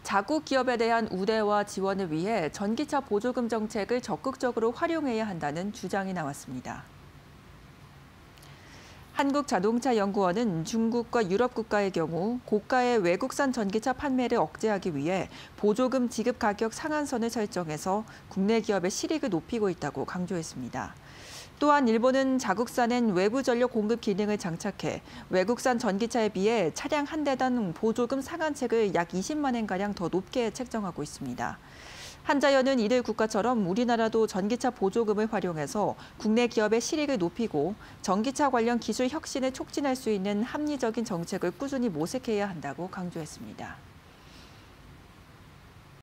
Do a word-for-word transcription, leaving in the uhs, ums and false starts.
자국 기업에 대한 우대와 지원을 위해 전기차 보조금 정책을 적극적으로 활용해야 한다는 주장이 나왔습니다. 한국자동차연구원은 중국과 유럽 국가의 경우 고가의 외국산 전기차 판매를 억제하기 위해 보조금 지급 가격 상한선을 설정해서 국내 기업의 실익을 높이고 있다고 강조했습니다. 또한 일본은 자국산엔 외부 전력 공급 기능을 장착해 외국산 전기차에 비해 차량 한 대당 보조금 상한책을 약 이십만 엔가량 더 높게 책정하고 있습니다. 한자연은 이들 국가처럼 우리나라도 전기차 보조금을 활용해서 국내 기업의 실익을 높이고 전기차 관련 기술 혁신을 촉진할 수 있는 합리적인 정책을 꾸준히 모색해야 한다고 강조했습니다.